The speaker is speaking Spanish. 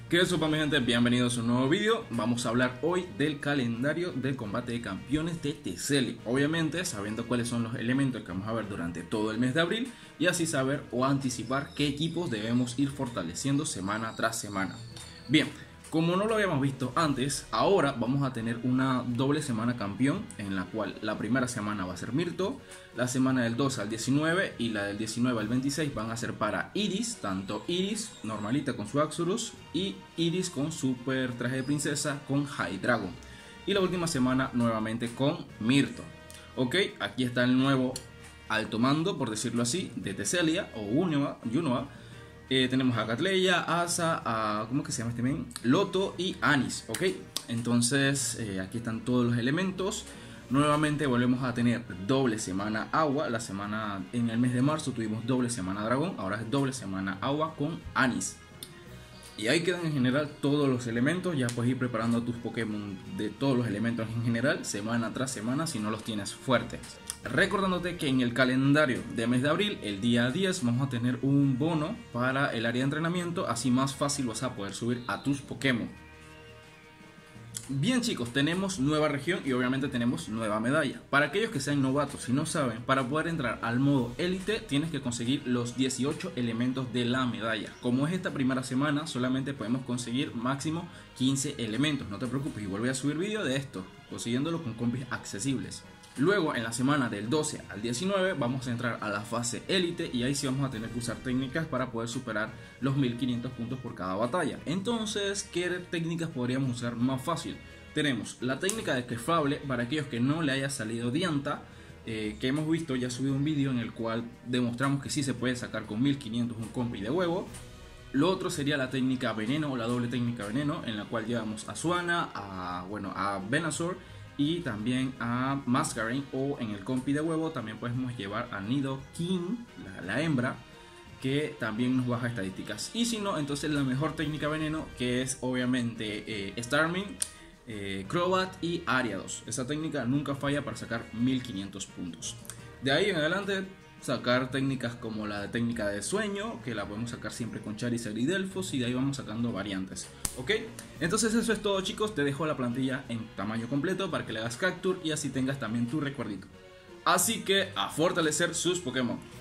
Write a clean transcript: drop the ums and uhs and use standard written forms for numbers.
¿Qué sopa mi gente? Bienvenidos a un nuevo vídeo. Vamos a hablar hoy del calendario del combate de campeones de Teseli. Obviamente sabiendo cuáles son los elementos que vamos a ver durante todo el mes de abril y así saber o anticipar qué equipos debemos ir fortaleciendo semana tras semana. Bien, como no lo habíamos visto antes, ahora vamos a tener una doble semana campeón en la cual la primera semana va a ser Mirto, la semana del 12 al 19 y la del 19 al 26 van a ser para Iris, tanto Iris normalita con su Axorus y Iris con super traje de princesa con Hydreigon. Y la última semana nuevamente con Mirto. Ok, aquí está el nuevo alto mando, por decirlo así, de Teselia o Unova. Tenemos a Catleya, Asa, a ¿cómo que se llama este men? Loto y Anis, ¿ok? Entonces aquí están todos los elementos. Nuevamente volvemos a tener doble semana agua. En el mes de marzo tuvimos doble semana dragón, ahora es doble semana agua con Anis. Y ahí quedan en general todos los elementos. Ya puedes ir preparando tus Pokémon de todos los elementos en general, semana tras semana, si no los tienes fuertes. Recordándote que en el calendario de mes de abril, el día 10, vamos a tener un bono para el área de entrenamiento. Así más fácil vas a poder subir a tus Pokémon. Bien chicos, tenemos nueva región y obviamente tenemos nueva medalla. Para aquellos que sean novatos y no saben, para poder entrar al modo élite tienes que conseguir los 18 elementos de la medalla. Como es esta primera semana, solamente podemos conseguir máximo 15 elementos. No te preocupes, y vuelvo a subir vídeo de esto, consiguiéndolo con combis accesibles. Luego en la semana del 12 al 19 vamos a entrar a la fase élite y ahí sí vamos a tener que usar técnicas para poder superar los 1500 puntos por cada batalla. Entonces, ¿qué técnicas podríamos usar más fácil? Tenemos la técnica de Clefable para aquellos que no le haya salido Dianta, que hemos visto, ya subí un vídeo en el cual demostramos que sí se puede sacar con 1500 un compi de huevo. Lo otro sería la técnica veneno o la doble técnica veneno, en la cual llevamos a Suana, a Venusaur y también a Masquerain, o en el compi de huevo también podemos llevar a Nidoking, la hembra, que también nos baja estadísticas. Y si no, entonces la mejor técnica veneno, que es obviamente Starmie, Crobat y Ariados. Esa técnica nunca falla para sacar 1500 puntos. De ahí en adelante sacar técnicas como la técnica de sueño, que la podemos sacar siempre con Charizard y Delphos, y de ahí vamos sacando variantes. Ok, entonces eso es todo chicos. Te dejo la plantilla en tamaño completo para que le hagas capture y así tengas también tu recuerdito. Así que a fortalecer sus Pokémon.